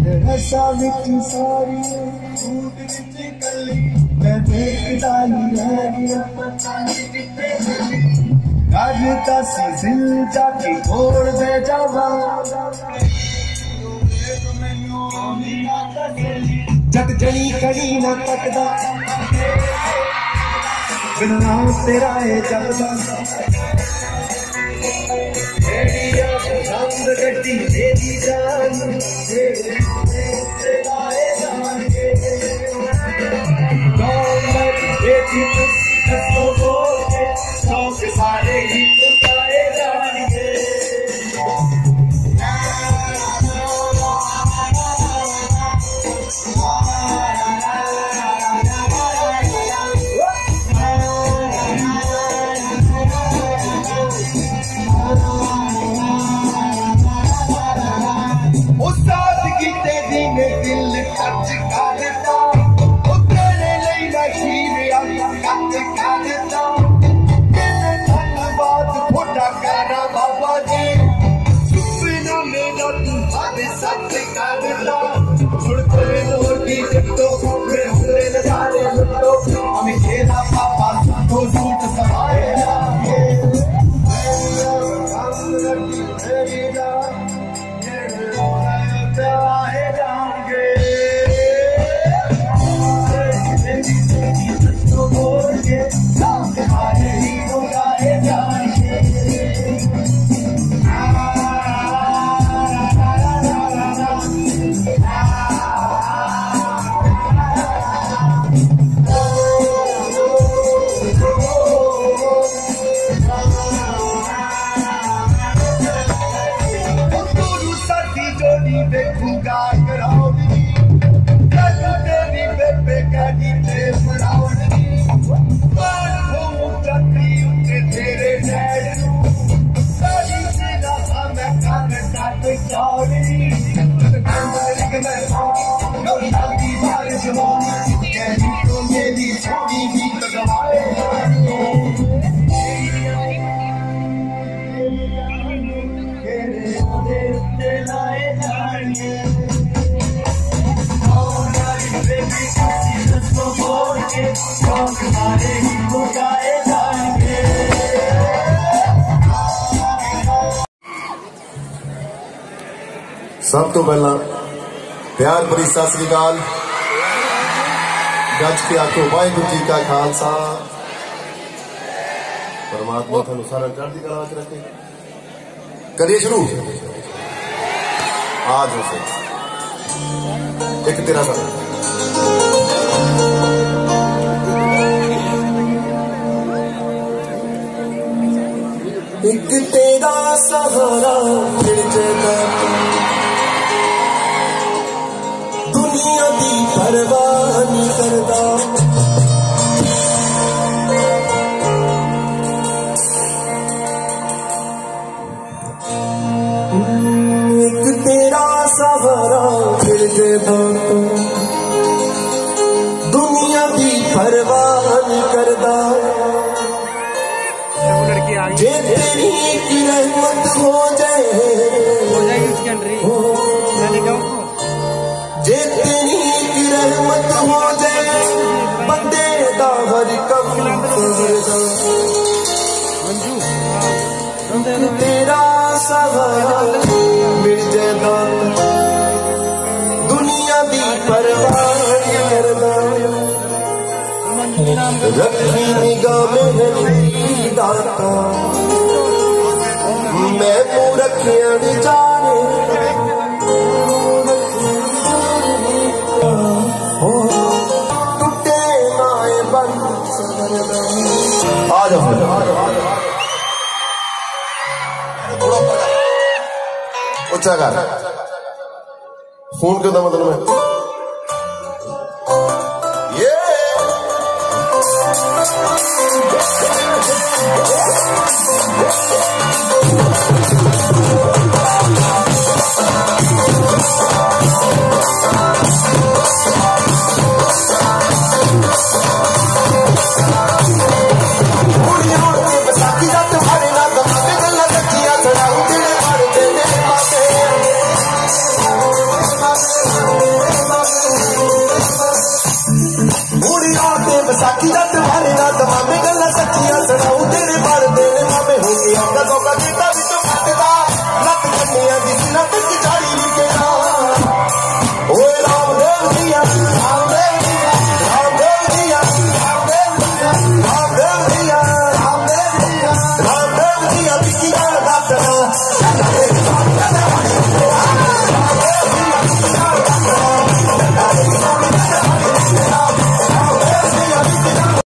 सारी फूट कली मैं देखता करता सी दिल जाके छोड़ दे जावा जग जड़ी कड़ी न तकदा बिना तेरा है जगदा रंग गड्डी तेरी जान सारे ही गाए जाएंगे उस सादगी तेरी ने दिल टच कर देता उतरे नहीं नशीब टच कर देता धन्यवाद थोड़ा कहना बाबा जी सुपना मेरा तू सारे सच कर देता छुड़ते मोटी जट्टो फिर उतरे नजारे लुटो हमें खेला पापा तो सूट सवाए देखूंगा कराओगी तेरी बेबे कड़ी ते बनाओगी तेरे डैड सारी तेरा मैं कान काट जाओगी बारिश तो मेरी छोटी भी लगवाए सब तो पहला प्यार भरी सत श्री अकाल गज के आखो वाहिगुरू जी का खालसा परमात्मा थानू सारा चढ़दी कला च रखे करिए शुरू आज से एक तेरा सा एक तेरा सहारा मिल जाता दुनिया दी परवाह नहीं करदा एक तेरा सहारा मिल जाता दुनिया दी परवाह नहीं करदा जे तेरी की रहमत हो जाएगी उसके अंदर जे तेरी की रहमत हो जाए बंदे दा हर कम तेरा सहारा मिल जाता दुनिया दी परवाह करदा रखी निगाह में दाता मैं रखिया विचारे टूटे नाए बंद आ जाओ उच्चा कर फोन क्यों था मतलब मैं साकी जट वाली रात मामे गल्ला सच्चियां सुनाऊं तेरे बार देने मामे हो गया कदों का